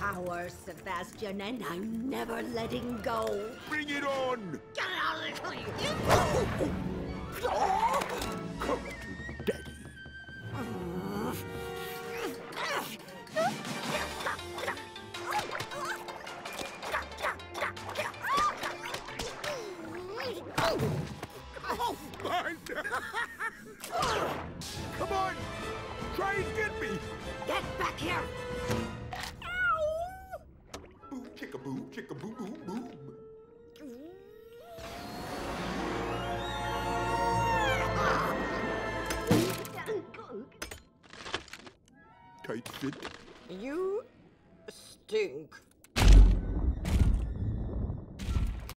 power, Sebastian, and I'm never letting go. Bring it on! Get out of the clean! Come to Daddy. Mine! Come on! Try and get me! Get back here! Boom, chicka boom, boom, boom. Tight fit. You stink.